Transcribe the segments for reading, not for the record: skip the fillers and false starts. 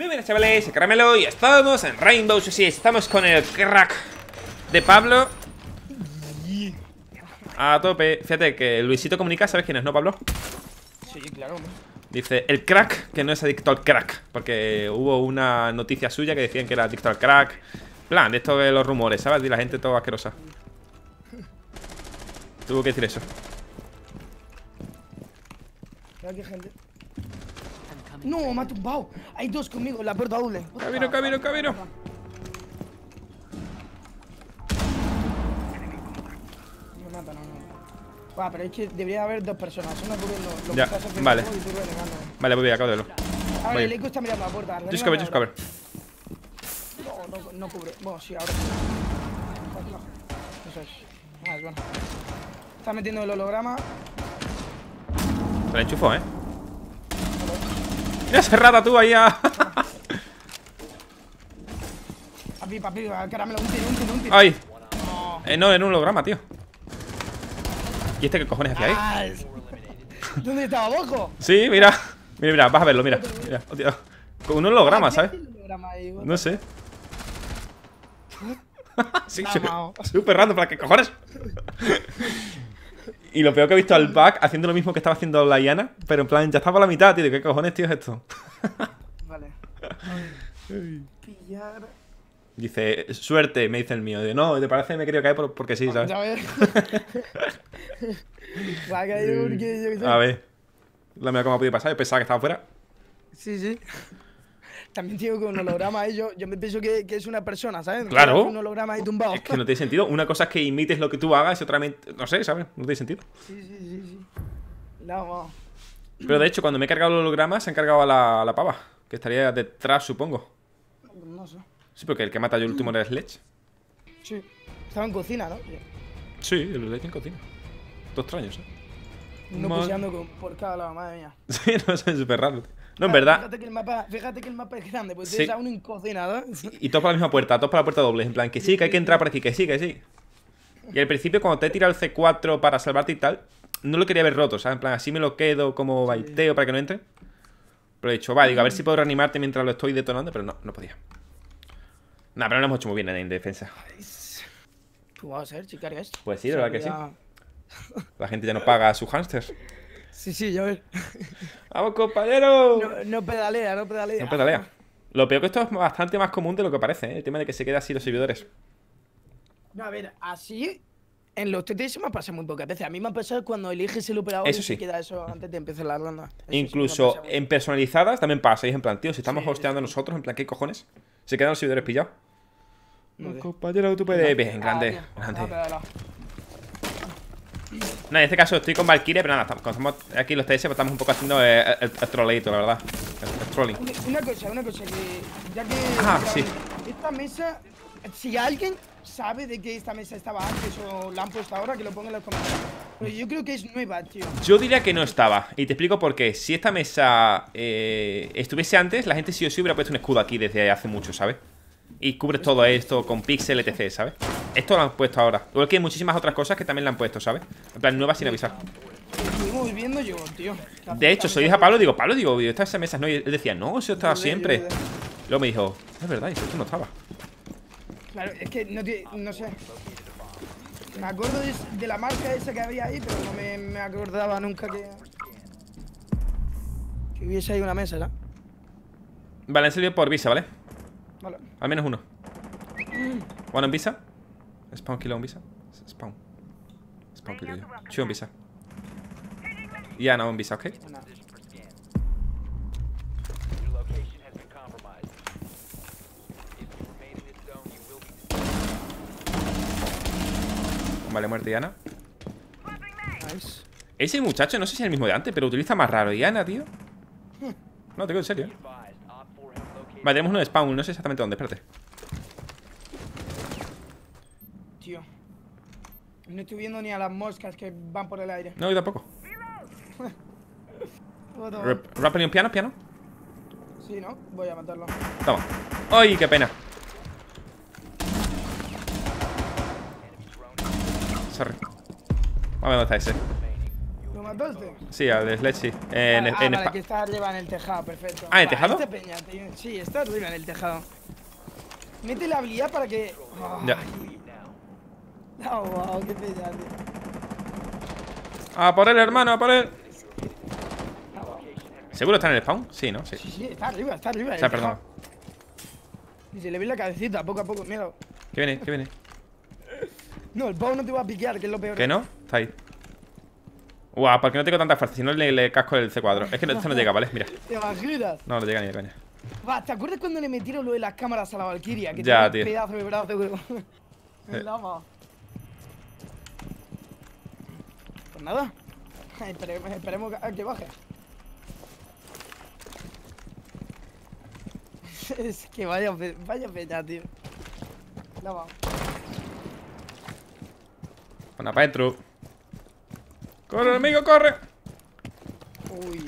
Muy buenas, chavales, soy Caramelo y estamos en Rainbow Six. Sí, estamos con el crack de Pablo a tope. Fíjate que Luisito Comunica, ¿sabes quién es, no, Pablo? Sí, claro. Dice, el crack que no es adicto al crack. Porque hubo una noticia suya que decían que era adicto al crack. Plan, de esto de los rumores, ¿sabes? Y la gente toda asquerosa. Tuvo que decir eso. Mira qué gente. No, me ha tumbado. Hay dos conmigo, la puerta doble. Camino. No mata, no. Va, pero es que debería haber dos personas. Una cubriendo lo Ya, que estás haciendo vale. tú y tú renegando. Vale, voy a acabo de verlo. Ahora Voy. el eco está mirando la puerta. Just cover. No cubre. Bueno, sí, ahora. Eso es. Ah, es bueno. Está metiendo el holograma. Se la enchufó, Mira, cerrada tú ahí a... Papi, Caramelo, un tiro. ¡Ay! No. No, en un holograma, tío. ¿Y este qué cojones hacía ahí? Ah, ¿dónde estaba abajo? Sí, mira, vas a verlo, mira. Hostia. Con un holograma, ¿sabes? No sé. Sí, súper random, ¿para qué cojones? Y lo peor que he visto al Back haciendo lo mismo que estaba haciendo la Iana, pero en plan, ya estaba a la mitad, tío. ¿Qué cojones, tío, es esto? Vale. Pillar. Dice, suerte, me dice el mío. Dice, no, te parece que me he querido caer porque sí, ¿sabes? A ver. Va a caer porque yo qué sé. A ver. La mía cómo ha podido pasar, yo pensaba que estaba fuera. Sí. También digo que un holograma ahí, yo me pienso que es una persona, ¿sabes? Claro. Un holograma ahí tumbado. Es que no tiene sentido. Una cosa es que imites lo que tú hagas y otra no sé, ¿sabes? No tiene sentido. Sí. No. Pero de hecho, cuando me he cargado el holograma, se ha encargado a la pava. Que estaría detrás, supongo. No sé. Sí, porque el que mata yo el último era el Sledge. Sí. Estaba en cocina, ¿no? Sí, el Sledge en cocina. Todo extraño, ¿sabes? No puseando por cada lado, madre mía. Sí, no, eso es súper raro. No, en verdad. Fíjate que el mapa es grande, pues Sí. tienes a uno en cocina, ¿no? Y todos por la misma puerta, todos por la puerta doble. En plan, que sí, que hay que entrar por aquí, que sí. Y al principio, cuando te he tirado el C4 para salvarte y tal, no lo quería ver roto, ¿sabes? En plan, así me lo quedo como baiteo para que no entre. Pero he dicho, va, digo, a ver si puedo reanimarte mientras lo estoy detonando, pero no podía. Nah, pero no lo hemos hecho muy bien en defensa. Tú vas a ver, si cargas. Pues sí, de verdad que sí. La gente ya no paga a sus hámsters. Sí, ya ves. ¡Vamos, compañero! No pedalea. No pedalea. Lo peor que esto es bastante más común de lo que parece, ¿eh? El tema de que se quede así los servidores. No, a ver, así en los TTS me pasa muy pocas veces. A mí me ha pasado cuando eliges el operador Eso y sí. se queda eso antes de empezar la ronda. Eso Incluso sí en personalizadas también pasa. Y es en plan, tío, si estamos Sí, hosteando nosotros, en plan, ¿qué cojones? Se quedan los servidores pillados. No sé. Compañero, tú puedes. Bien, grande. Pedala. Nada, en este caso estoy con Valkyrie, pero nada, cuando estamos aquí en los TS, pues estamos un poco haciendo el troleito, la verdad. El trolling. Una cosa, que ya que... Sí. Esta mesa, si alguien sabe de que esta mesa estaba antes o la han puesto ahora, que lo ponga en los comentarios. Pero yo creo que es nueva, tío. Yo diría que no estaba, y te explico por qué. Si esta mesa estuviese antes, la gente sí o sí hubiera puesto un escudo aquí desde hace mucho, ¿sabes? Y cubres todo esto con pixel, etc, ¿sabes? Esto lo han puesto ahora. Igual que hay muchísimas otras cosas que también la han puesto, ¿sabes? En plan, nuevas sin avisar. Estuvimos viendo yo, tío. De hecho, se lo dije a Pablo, digo, estas mesas no. Y él decía, no, eso estaba siempre. Luego me dijo, es verdad, y esto no estaba. Claro, es que no sé. Me acuerdo de la marca esa que había ahí, pero no me acordaba nunca que hubiese ahí una mesa, ¿no? Vale, en serio por visa, ¿vale? Vale. Al menos uno. One en visa. Spawn kill on visa. Spawn kill yo. Two on visa. Yeah, no on visa, okay. Vale, muerte Diana. Nice. Ese muchacho, no sé si es el mismo de antes, pero utiliza más raro Diana, tío. No, te digo en serio, Vale, tenemos uno de spawn, no sé exactamente dónde, espérate. Tío. No estoy viendo ni a las moscas que van por el aire. No, yo tampoco. Otro. Rappel un piano. Sí, ¿no? Voy a matarlo. Toma. ¡Ay, qué pena! Sorry. Vamos a ver dónde está ese. mataste? Sí, al de Sledge, sí. Vale, que está arriba en el tejado, perfecto. ¿En el tejado? Este peña, tío. Sí, está arriba en el tejado. Mete la habilidad para que... Ya. Oh, wow, qué peña, tío. ¡A por él, hermano! ¡A por él! ¿Seguro está en el spawn? Sí, ¿no? Sí. Sí, está arriba, está arriba. O sea, perdón. Y se le ve la cabecita, poco a poco, mira. ¿Qué viene? ¿Qué viene? No, el pavo no te va a piquear, que es lo peor. ¿Qué no? Está ahí. Guau, porque no tengo tanta fuerza. Si no le casco el C4. Es que esto no llega, ¿vale? Mira. ¿Te imaginas? No, no llega ni de coña. Va, ¿te acuerdas cuando le metieron lo de las cámaras a la Valkyria? Que Ya, tiene un tío. pedazo de brazo, güey. El lama. Pues nada. Esperemos a que baje. Es que vaya peña, tío. Lama. Bueno, para adentro. ¡Corre, amigo, corre! Uy.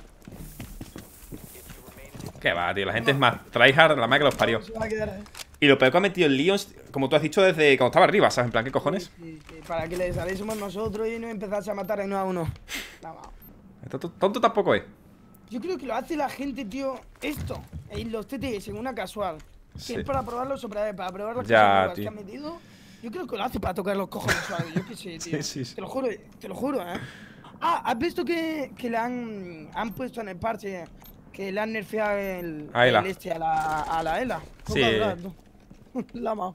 Qué va, tío. La gente es más tryhard, la madre que los parió. Se va a quedar, Y lo peor que ha metido el Leon, como tú has dicho, desde cuando estaba arriba, ¿sabes? En plan, ¿qué cojones? Sí, para que le saliésemos nosotros y no empezase a matar de uno a uno. Lama. Tonto tampoco es. Yo creo que lo hace la gente, tío. Esto, en los TTS, en una casual. Sí. Que es para probarlos para probar las Ya, cosas nuevas tío. que han metido. Yo creo que lo hace para tocar los cojones suaves. Yo qué sé, tío. Sí. Te lo juro, ¿eh? Ah, ¿has visto que le han puesto en el parche que le han nerfeado el este a la Ela? Sí. Lama.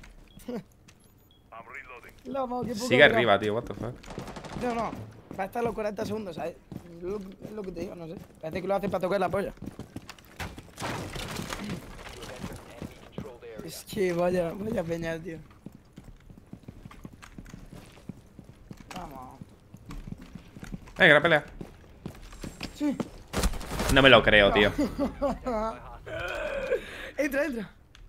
Lama, qué poco Sigue ha durado. arriba, tío. What the fuck. No. Va a estar los 40 segundos, ¿sabes? Es lo que te digo, no sé. Parece que lo hace para tocar la polla. Es que vaya peña, tío. Vamos. Venga, la pelea. Sí. No me lo creo, tío. Entra.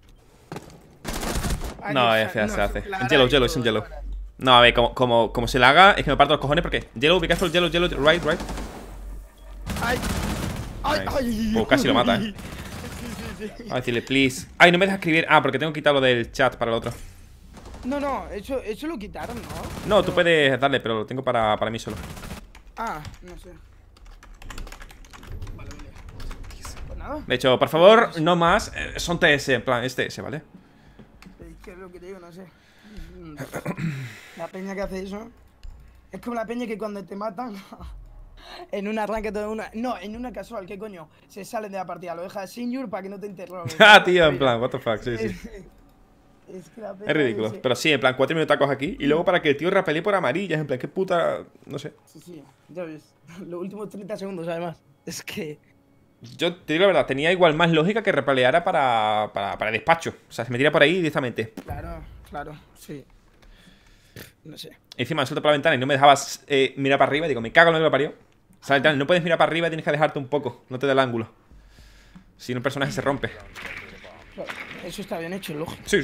Ay, No, Dios, se hace. la En yellow, es en yellow. No, a ver, como se la haga, es que me parto los cojones porque yellow, be careful, yellow, right. Ay. Pues casi lo mata, Sí. A decirle, please. Ay, no me deja escribir. Ah, porque tengo que quitarlo del chat para el otro. No, eso lo quitaron, ¿no? No, tú puedes darle, pero lo tengo para mí solo. Ah, no sé. Vale. Pues nada. De hecho, por favor, no más. Son TS, en plan, es TS, ¿vale? Es que es lo que te digo, no sé. La peña que hace eso es como la peña que cuando te matan en un arranque de una... No, en una casual, ¿qué coño? Se salen de la partida, lo dejas sin your para que no te interroguen. Ah, tío, en plan, what the fuck, sí. Es que la peña Es ridículo. ese- Pero sí, en plan, 4 minutacos aquí. Y luego para que el tío rapelee por amarillas. En plan, qué puta. No sé. Sí, ya ves. Los últimos 30 segundos, además. Es que... Yo te digo la verdad, tenía igual más lógica que repeleara para despacho. O sea, se metiera por ahí directamente. Claro, sí. No sé. Encima me suelto por la ventana y no me dejabas mirar para arriba. Y digo, me cago en lo que lo parió. O sea, no puedes mirar para arriba, tienes que dejarte un poco. No te da el ángulo. Si no, el personaje se rompe. Claro, eso está bien hecho, lógico. Sí.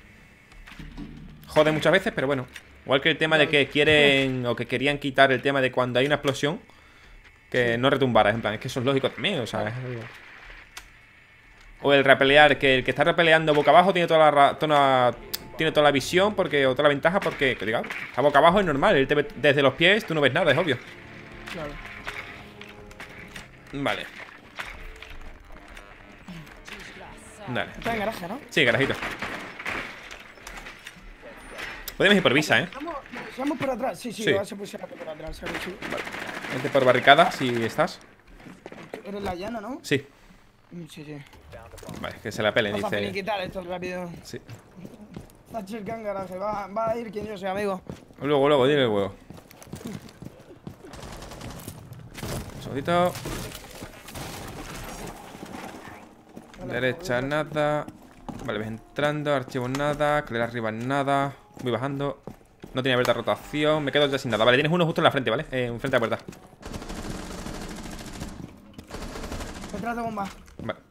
Jode muchas veces, pero bueno. Igual que el tema de que quieren o que querían quitar el tema de cuando hay una explosión, que no retumbara, en plan, es que eso es lógico también, o sea. O el repelear, que el que está repeleando boca abajo tiene toda la visión porque, o toda la ventaja porque, que digamos, está boca abajo es normal, él te ve desde los pies, tú no ves nada, es obvio. Claro. Vale. Dale. Está en garaje, ¿no? Sí, garajito. Podemos ir por visa, Vamos por atrás. Sí, Sí. vas a pusar por atrás. ¿sabes? Sí. Vente por barricada, si estás. Eres la llana, ¿no? Sí. Sí. Vale, que se la pelen, Vamos a dice. finiquitar esto rápido. Sí. Thatcher Khan garaje. Va a ir quien yo sea, amigo. Luego, dile el huevo. Un segundito. Derecha nada. Vale, ves entrando, archivos nada, escalera arriba nada. Voy bajando. No tiene abierta rotación, me quedo ya sin nada. Vale, tienes uno justo en la frente, ¿vale? Enfrente de la puerta. Detrás de bomba. Vale.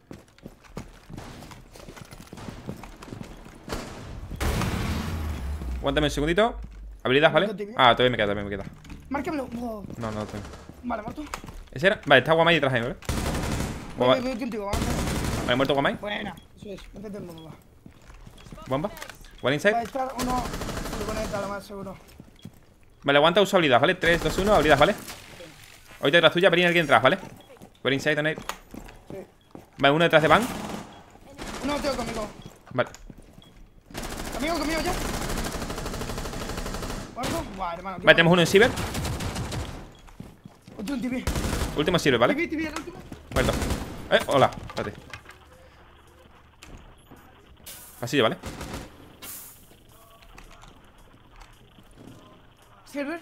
Aguántame un segundito. Habilidad, ¿vale? Ah, todavía me queda. Márcamelo. Oh. No tengo. Vale, muerto. ¿Ese era? Vale, está Guamai detrás de mí, ¿vale? Voy contigo, vamos. Vale, muerto Guamai. Buena. Eso es. Métete en bomba. Bomba. One Va a inside. estar uno. Se conecta, lo más seguro. Vale, aguanta, usa habilidad, ¿vale? 3, 2, 1, habilidad, ¿vale? Voy detrás tuya, Perín, alguien detrás, ¿vale? Por inside, tener. Vale, uno detrás de Van. No, tío, conmigo. Vale. Conmigo ya. ¿Muerto? Buah, hermano. Vale, tenemos uno en Cyber. Otro en TV. Último Cyber, ¿vale? TV, el último. Muerto. Hola, espérate. Pasillo, ¿vale? ¿Servers?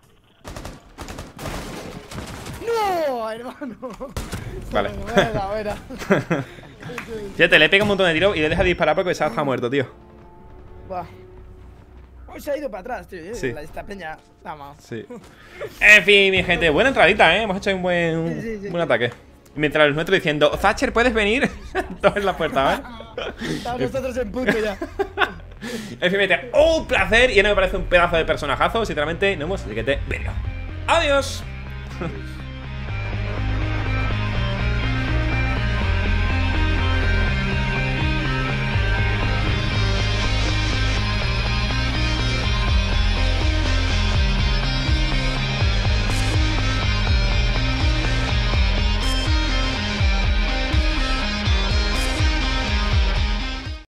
¡No, hermano! Vale. Buena. Fíjate, le pega un montón de tiros y le deja de disparar porque se ha muerto, tío. Buah. Hoy se ha ido para atrás, tío. Sí. Esta peña. Vamos. Sí. En fin, mi gente, buena entradita, ¿eh? Hemos hecho un buen, Sí. buen ataque. Mientras los nuestros diciendo, Thatcher, ¿puedes venir? Todos en la puerta, ¿vale? Estamos nosotros en punto ya. En fin, mi gente, un placer. Y no me parece un pedazo de personajazo. Sinceramente, no hemos. Así que te verga. Adiós.